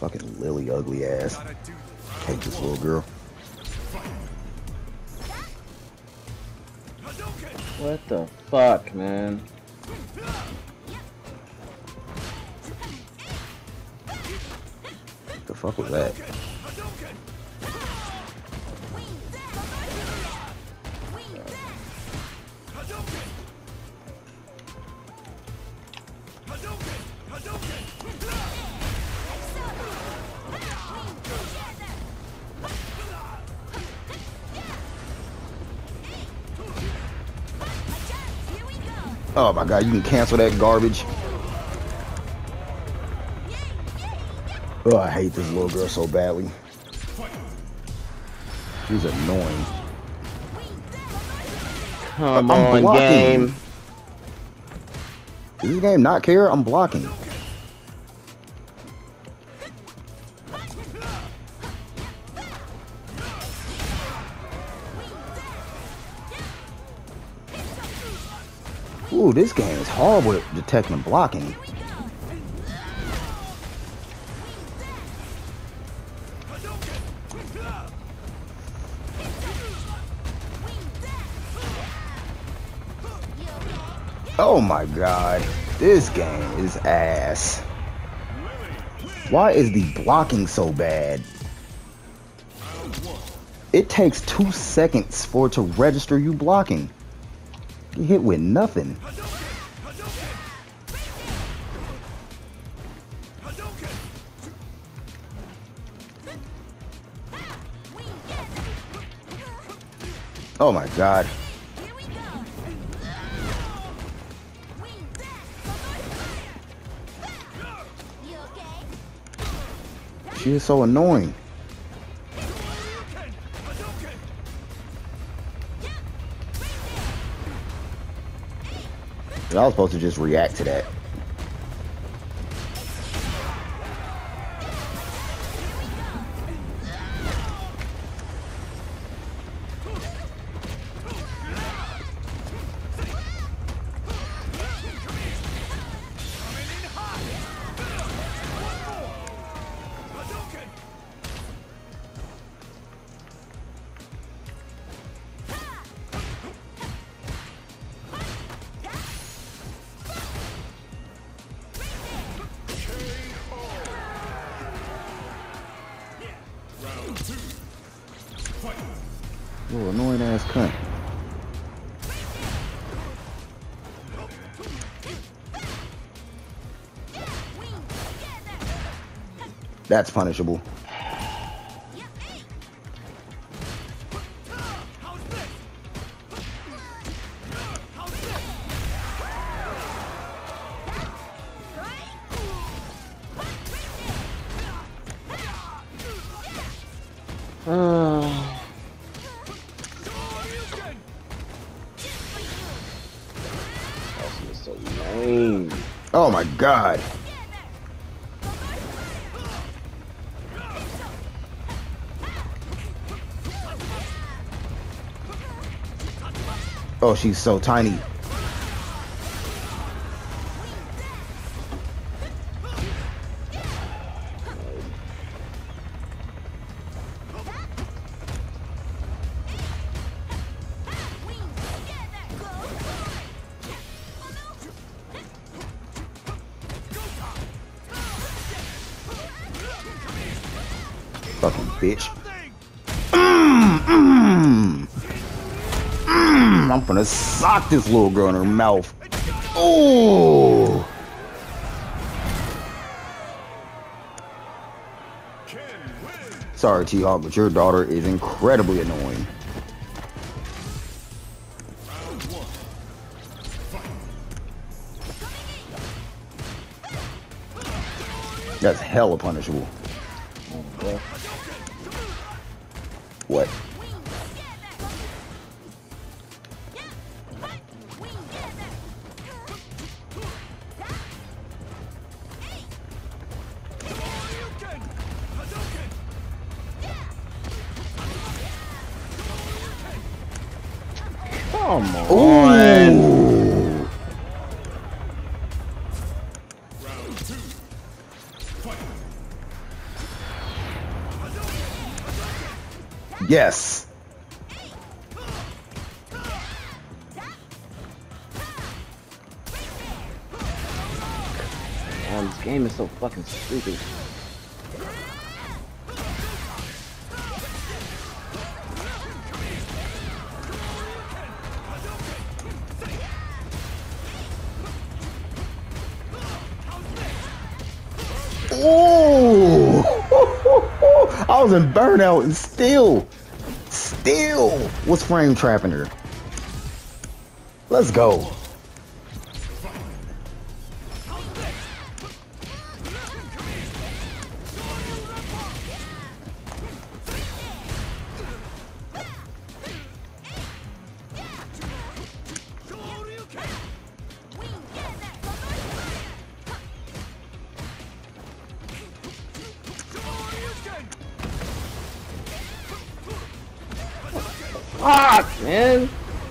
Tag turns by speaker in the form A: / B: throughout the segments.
A: Fucking Lily, ugly ass. Hate this little girl.
B: What the fuck, man?
A: What the fuck was that? Oh my god, you can cancel that garbage. Oh, I hate this little girl so badly. She's annoying.
B: Come
A: I'm
B: on,
A: blocking.
B: game.
A: Does this game not care? I'm blocking. Ooh, this game is horrible at detecting and blocking. Oh my god, this game is ass. Why is the blocking so bad? It takes 2 seconds for it to register you blocking. Get hit with nothing. Oh my god. She is so annoying. I was supposed to just react to that. You annoying ass cunt. That's punishable.
B: That's so lame.
A: Oh my god. Oh, she's so tiny. Fucking bitch. I'm gonna sock this little girl in her mouth. Oh. Sorry, T-Hawk, but your daughter is incredibly annoying. That's hella punishable. What?
B: Come on.
A: Ooh. Yes.
B: This game is so fucking stupid.
A: Oh! I was in burnout and still was frame trapping her. Let's go.
B: Fuck, man!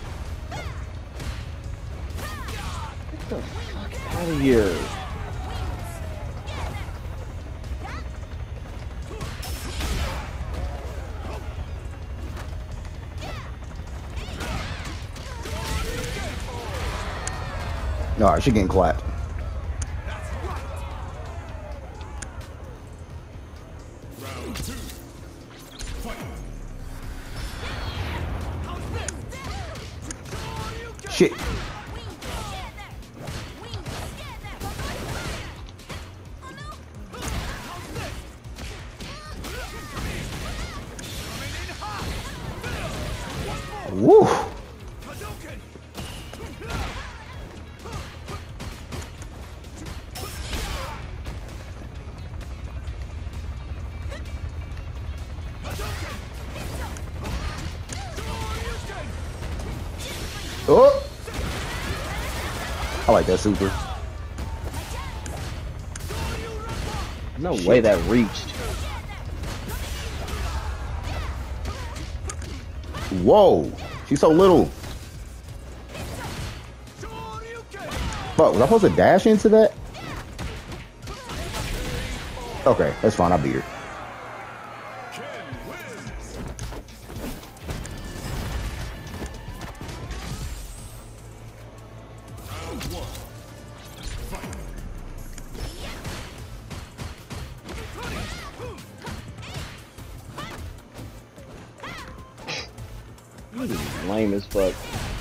B: Get the fuck out of here.
A: No, she getting clapped. Shit. Woo. Oh. I like that super.
B: No way that reached.
A: Whoa. She's so little. Fuck, was I supposed to dash into that? Okay, that's fine. I'll beat her.
B: This is lame as fuck.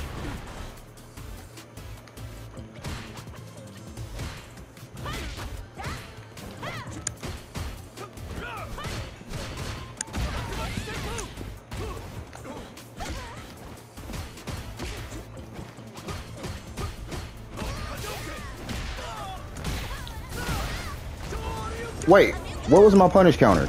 A: Wait, what was my punish counter?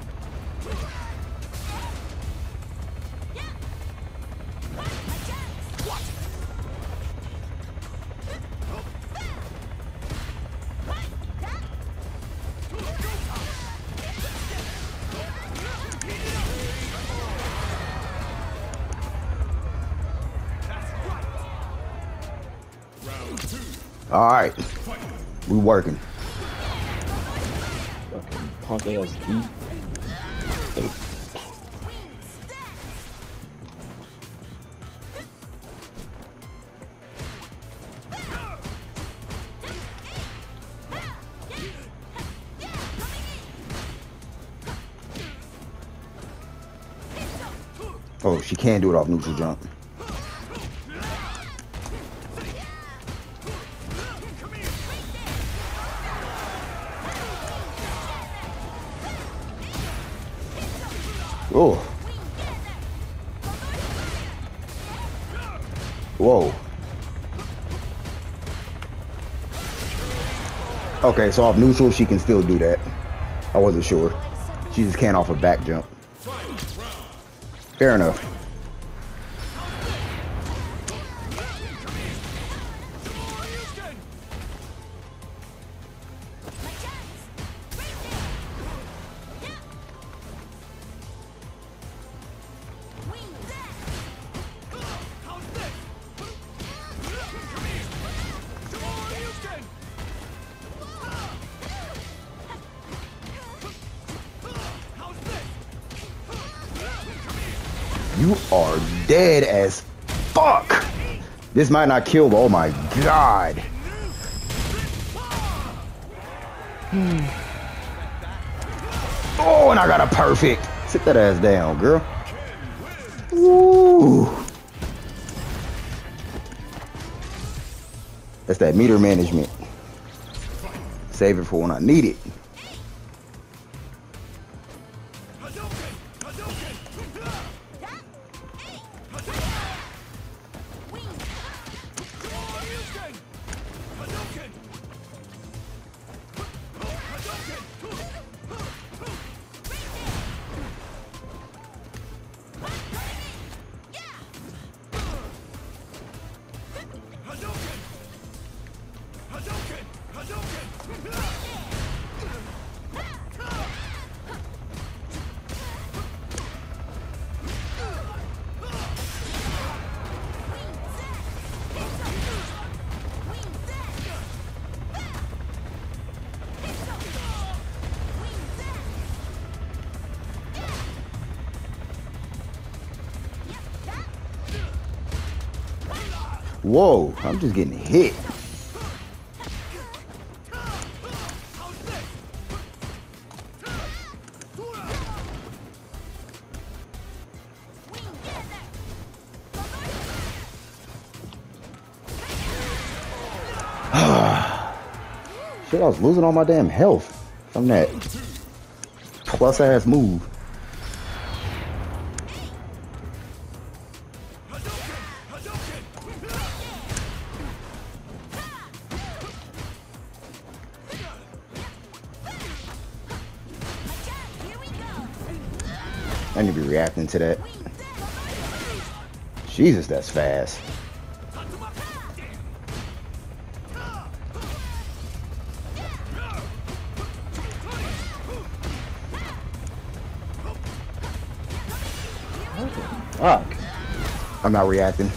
A: All right, we working.
B: Fucking punk ass beat.
A: Oh, she can do it off neutral jump. Oh. Whoa. Okay, so off neutral, she can still do that. I wasn't sure. She just can't off a back jump. Fair enough. You are dead as fuck. This might not kill, but oh my god. Oh, and I got a perfect. Sit that ass down, girl. Woo. That's that meter management. Save it for when I need it. Whoa, I'm just getting hit. Shit, I was losing all my damn health from that plus ass move. I need to be reacting to that. Jesus, that's fast. Fuck. I'm not reacting.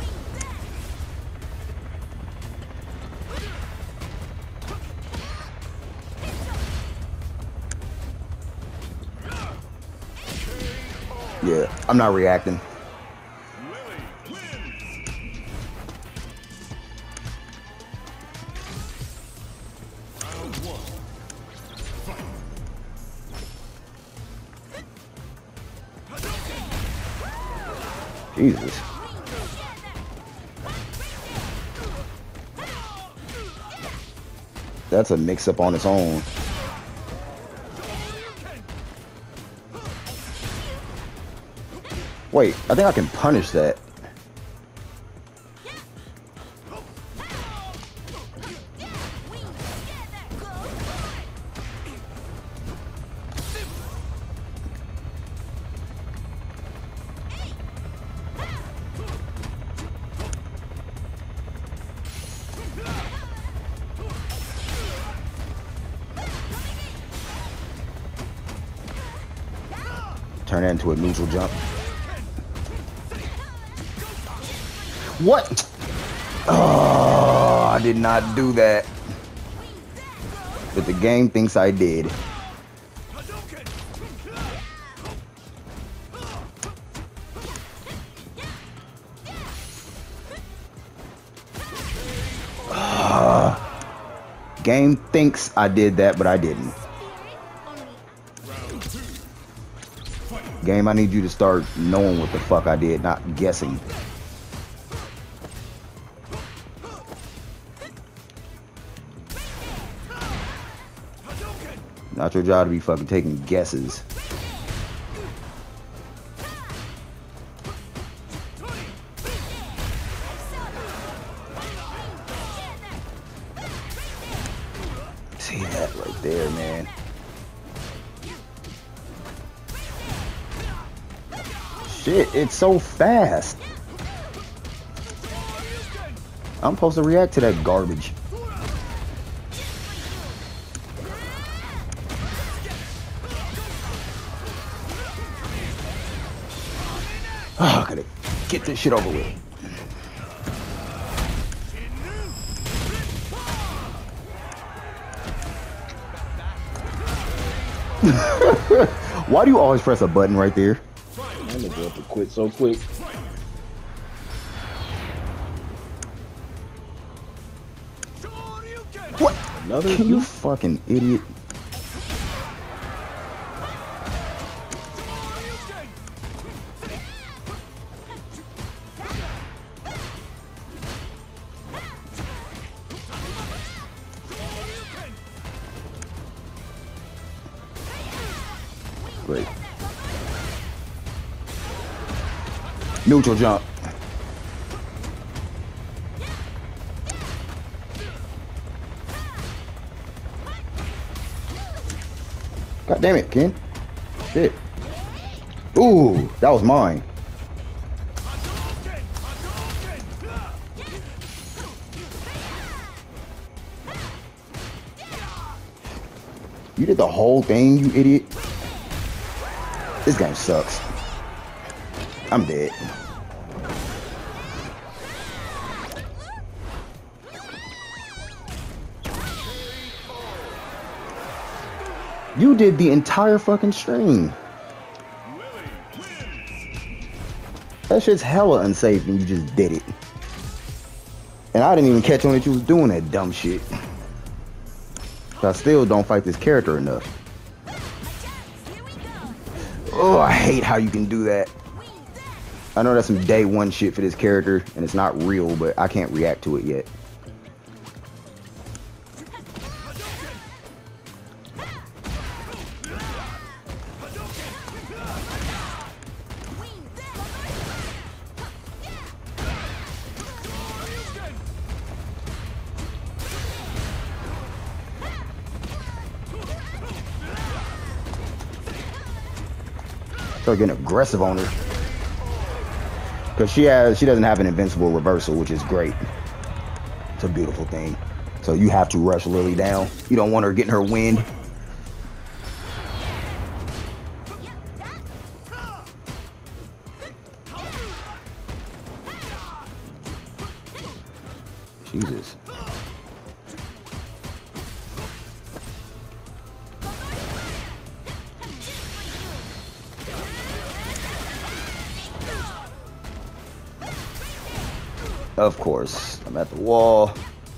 A: Yeah, I'm not reacting. Jesus. That's a mix-up on its own. Wait, I think I can punish that. Turn that into a neutral jump. What? Oh, I did not do that. But the game thinks I did. Game thinks I did that, but I didn't. Game, I need you to start knowing what the fuck I did, not guessing. Not your job to be fucking taking guesses. See that right there, man. Shit, it's so fast. I'm supposed to react to that garbage. Oh, I gotta get this shit over with. Why do you always press a button right there?
B: up and quit so quick.
A: What?
B: Another?
A: You fucking idiot. Great. Neutral jump. God damn it, Ken. Shit. Ooh, that was mine. You did the whole thing, you idiot. This game sucks. I'm dead. You did the entire fucking stream. That shit's hella unsafe and you just did it. And I didn't even catch on that you was doing that dumb shit. I still don't fight this character enough. Oh, I hate how you can do that. I know that's some day one shit for this character and it's not real, but I can't react to it yet. Start getting aggressive on her. Because she doesn't have an invincible reversal, which is great. It's a beautiful thing. So you have to rush Lily down. You don't want her getting her wind. Jesus. Of course, I'm at the wall.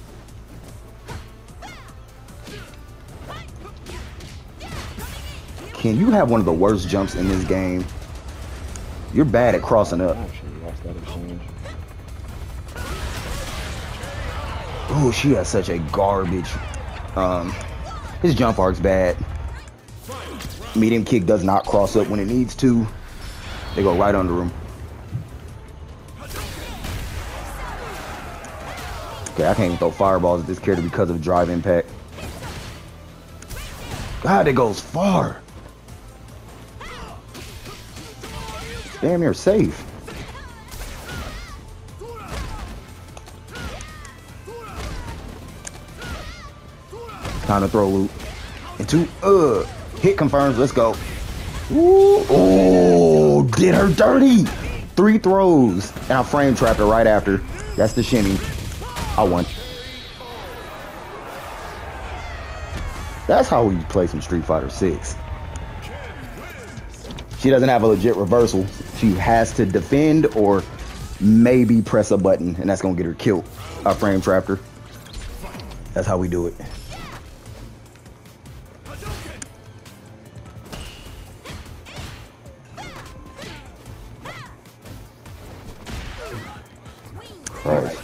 A: Can you have one of the worst jumps in this game? You're bad at crossing up. Oh, she has such a garbage. His jump arc's bad. Medium kick does not cross up when it needs to. They go right under him. Okay, I can't even throw fireballs at this character because of drive impact. God, it goes far. Damn, you're safe. Time to throw loop. Into hit confirms. Let's go. Ooh, oh, did her dirty. 3 throws. And I frame trapped her right after. That's the shimmy. I won. That's how we play some Street Fighter 6. She doesn't have a legit reversal. She has to defend or maybe press a button, and that's gonna get her killed. I frame trapped her. That's how we do it. Christ.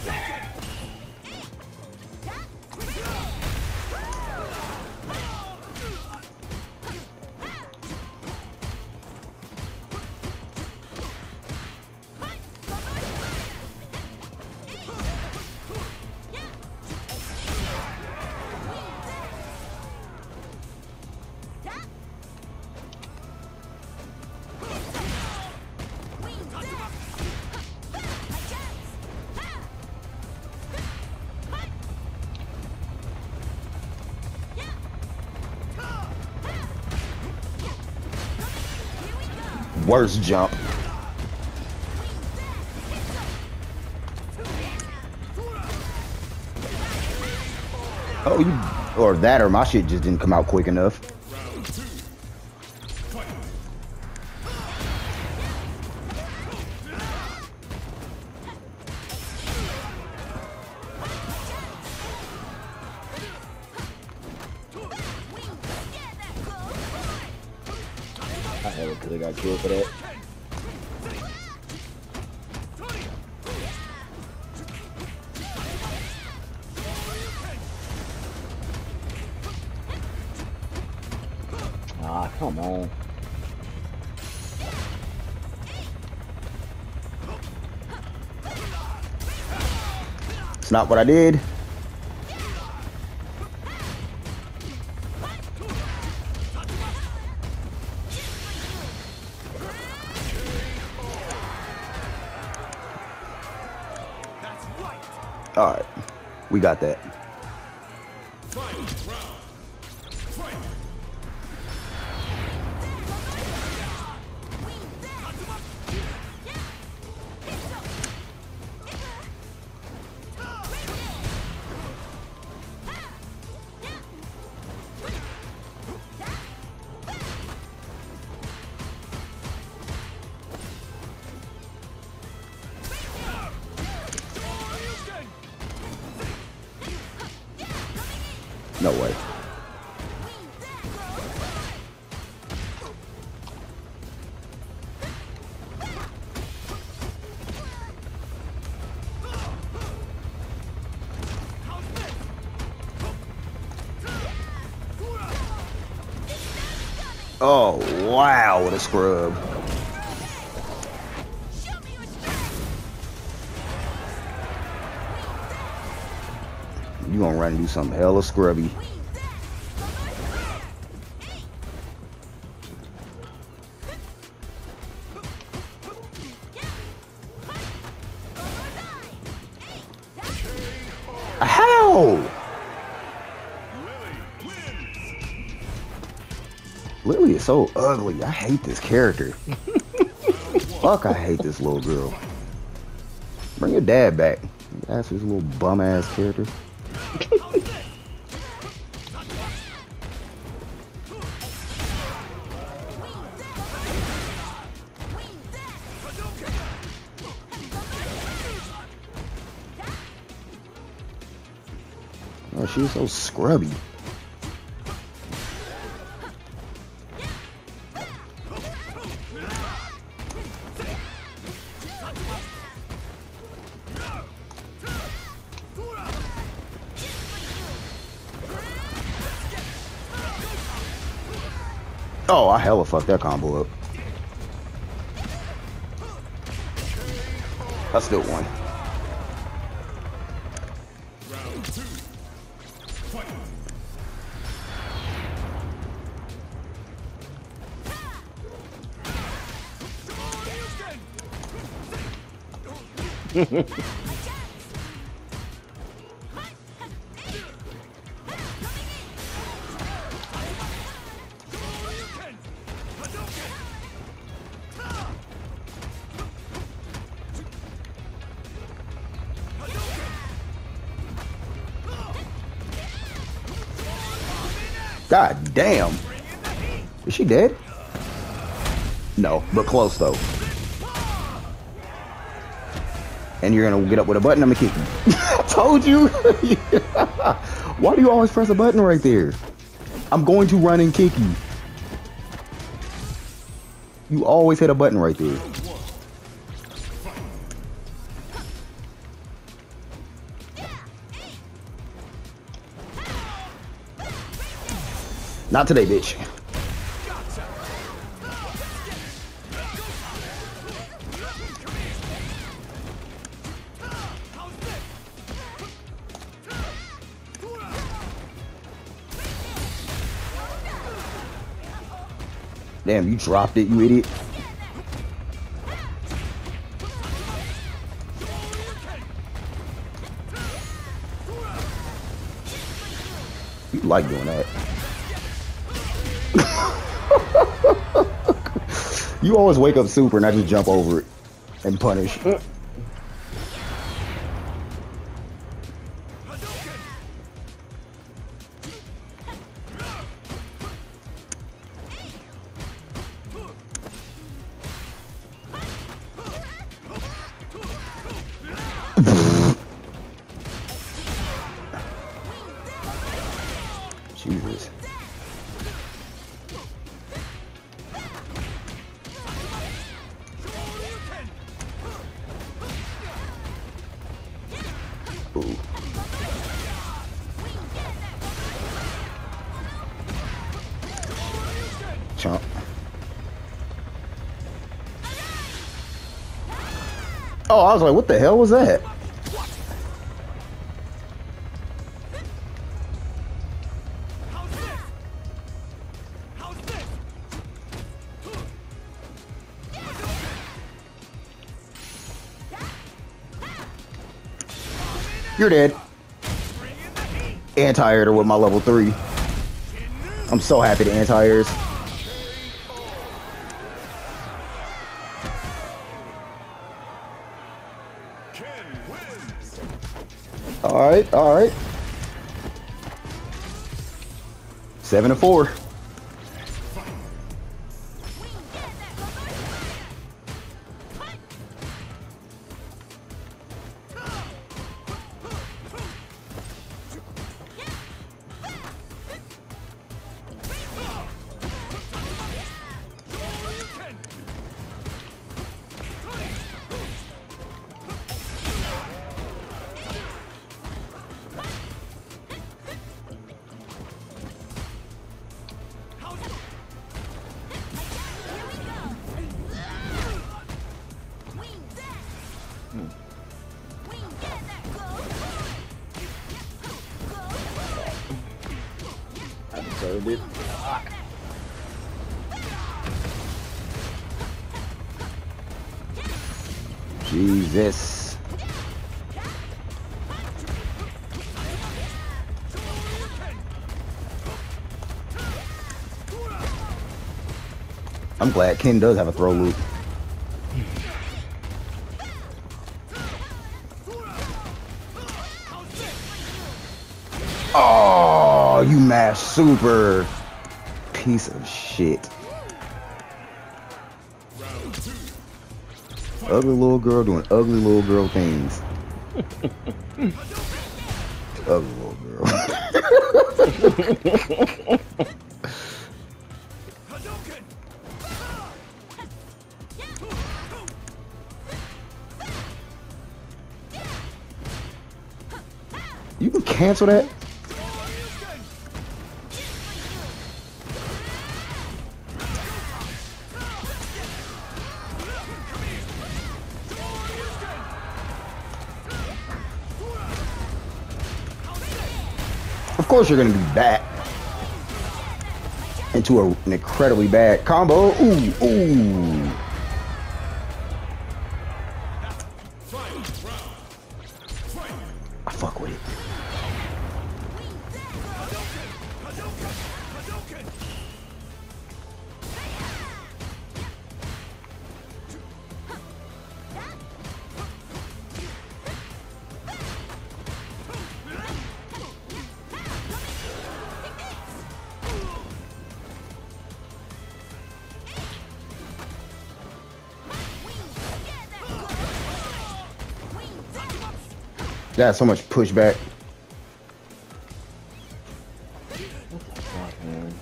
A: Worst jump. Oh, you or that or my shit just didn't come out quick enough.
B: hella could have got killed for that. Ah, come on.
A: It's not what I did. All right, we got that. No way. Oh, wow, what a scrub. You gonna run and do something hella scrubby. How? Lily is so ugly. I hate this character. Fuck, I hate this little girl. Bring your dad back. That's his little bum ass character. Oh, she's so scrubby. Oh, I hella fucked that combo up. I still won. God damn. Is she dead? No, but close though. And you're gonna get up with a button, I'm gonna kick you. I told you. Why do you always press a button right there? I'm going to run and kick you. You always hit a button right there. Not today, bitch. Damn, you dropped it, you idiot. You like doing that. You always wake up super and I just jump over it and punish. Jesus. chump. Oh, I was like, what the hell was that? You're dead. Anti-air with my level 3. I'm so happy to anti-airs. Alright, alright. 7-4.
B: I deserved it.
A: Jesus. I'm glad Ken does have a throw loop. Oh, you mash super piece of shit. Ugly little girl doing ugly little girl things. Ugly little girl. You can cancel that? Of course you're gonna be back into an incredibly bad combo. Ooh, ooh. I fuck with it. That's so much pushback.
B: What the fuck, man?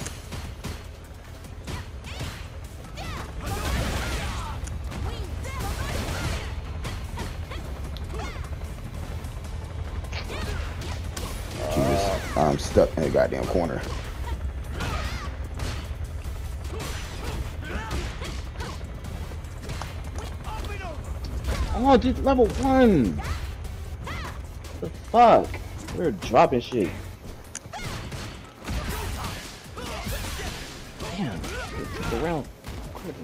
A: Jesus, I'm stuck in the goddamn corner.
B: Oh, dude, level 1. The fuck? We're dropping shit. Damn, it's around quicker.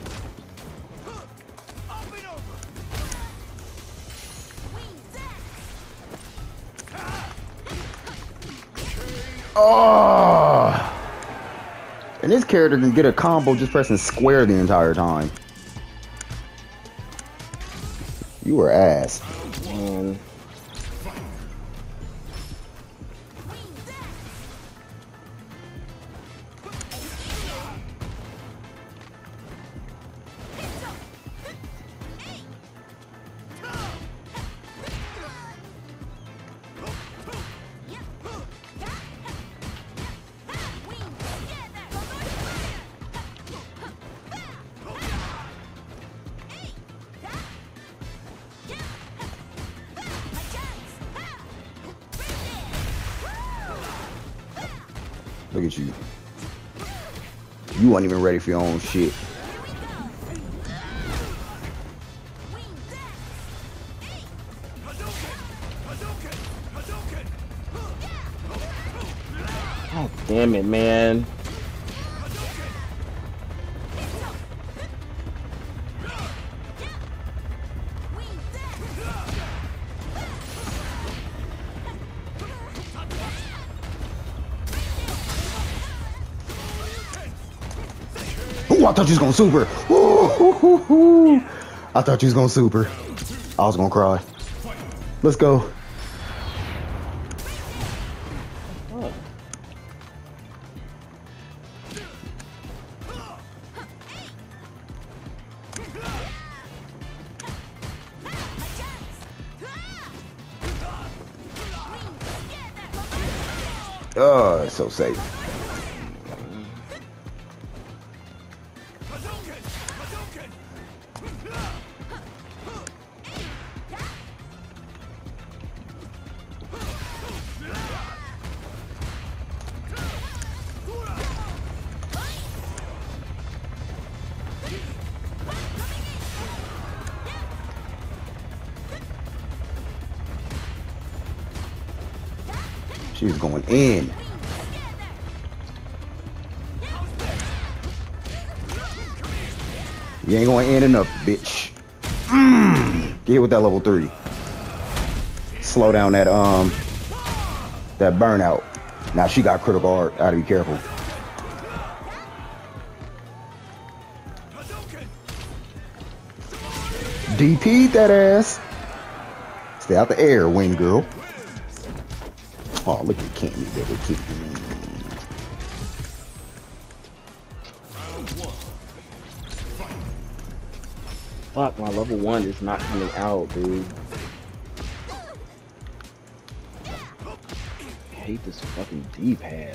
A: Oh! And this character can get a combo just pressing square the entire time. You were ass. Look at you. You weren't even ready for your own shit.
B: God damn it, man.
A: Ooh, I thought you was gonna super. Ooh, I thought you was gonna super. I was gonna cry. Let's go. Oh, it's so safe. She's going in. You ain't going in enough, bitch. Get hit with that level 3. Slow down that that burnout. Now she got critical art. Gotta be careful. DP'd that ass. Stay out the air, wing girl. Oh, look at Candy, baby.
B: Fuck, my level 1 is not coming out, dude. I hate this fucking D-pad.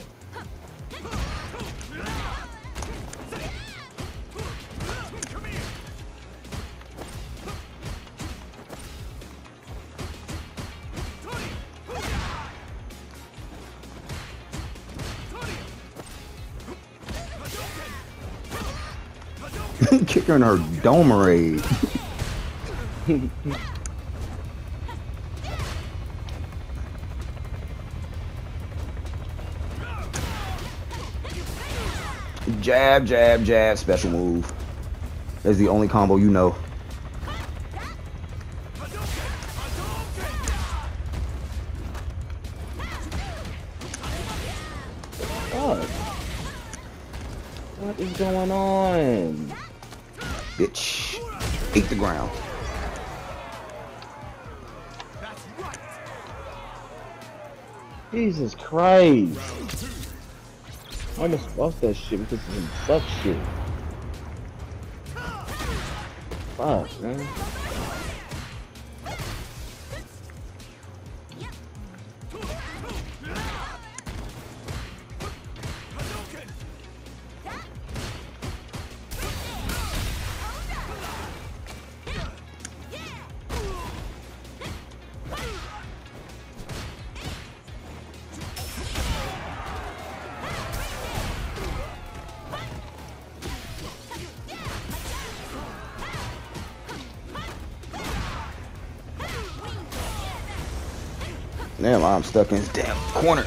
A: Kick her in her domerade. Jab, jab, jab, special move. That's the only combo you know.
B: Fuck. What is going on?
A: Bitch. Eat the ground.
B: Jesus Christ. I almost lost that shit because of some fuck shit. Fuck, man.
A: Damn, I'm stuck in this damn corner.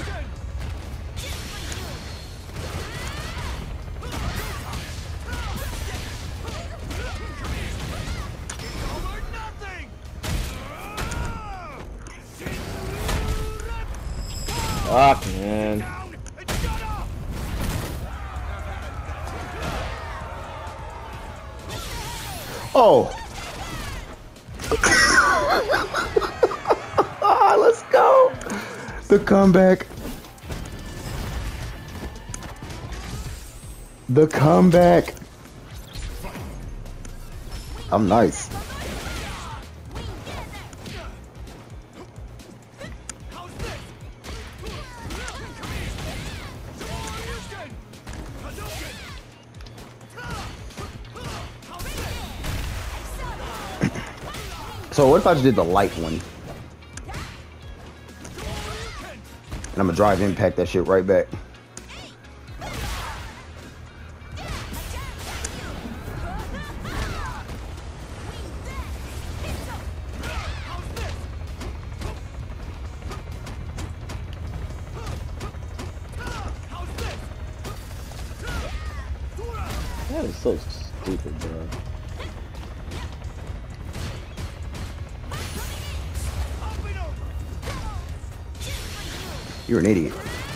B: Fuck, man.
A: Oh. Let's go. The comeback. The comeback. I'm nice. So what if I just did the light one? And I'm gonna drive impact that shit right back.
B: That is so stupid, bro.
A: You're an idiot.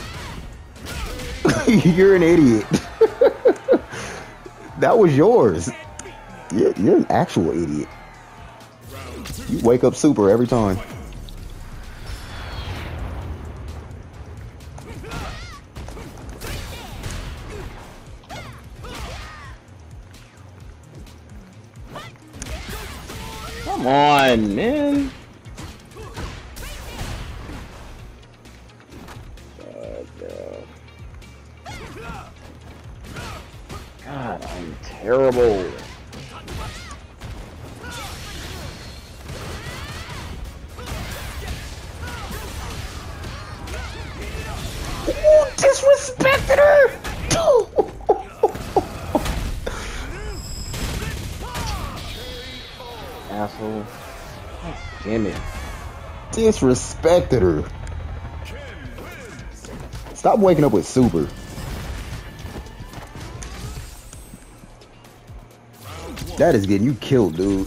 A: You're an idiot. That was yours. You're an actual idiot. You wake up super every time.
B: Come on, man. God, I'm terrible.
A: Ooh, disrespected her.
B: Asshole. God damn it.
A: Disrespected her. Stop waking up with super. That is getting you killed, dude.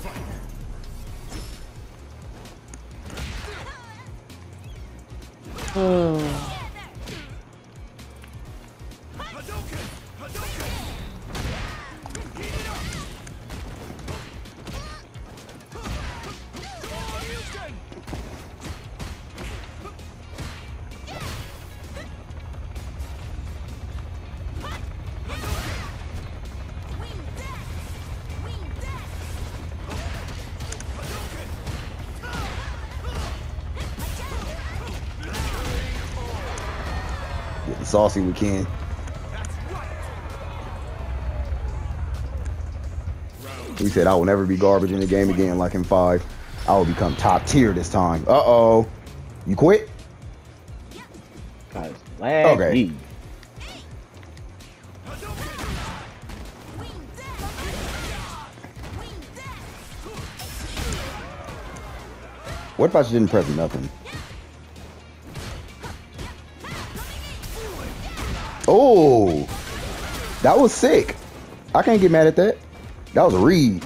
A: Getting saucy with Ken. He said, I will never be garbage in the game again like in 5. I will become top tier this time. Uh-oh. You quit?
B: God, it's laggy.
A: Okay. What if I just didn't press nothing? Oh, that was sick. I can't get mad at that. That was a read.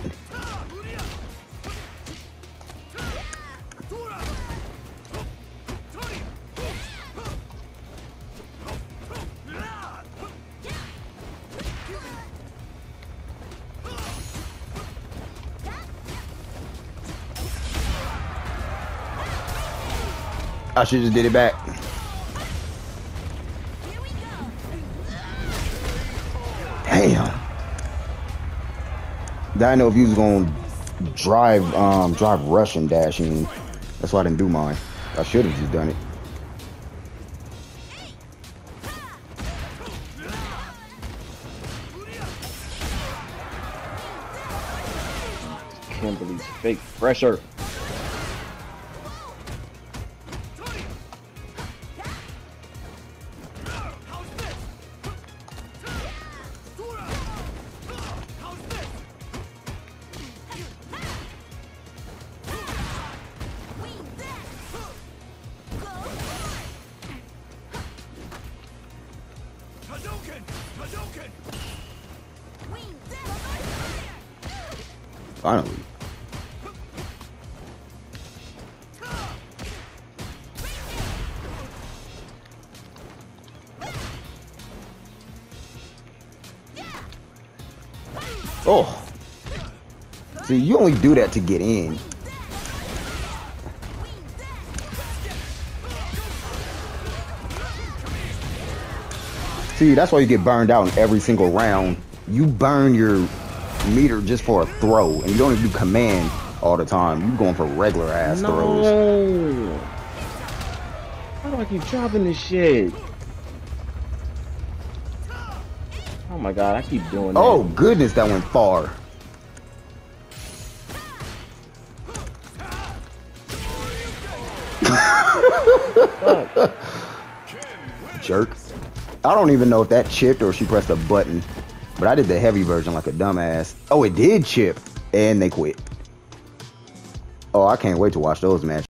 A: I should just did it back. Damn. I know if you was gonna drive rush and dashing. That's why I didn't do mine. I should have just done it.
B: Kimberly's fake pressure.
A: Finally. Oh. See, you only do that to get in. See, that's why you get burned out in every single round. You burn your meter just for a throw, and you don't even do command all the time. You going for regular ass throws.
B: How do I keep dropping this shit? Oh my god, I keep doing that.
A: Oh goodness, that went far. Jerk. I don't even know if that chipped or she pressed a button, but I did the heavy version like a dumbass. Oh, it did chip, and they quit. Oh, I can't wait to watch those matches.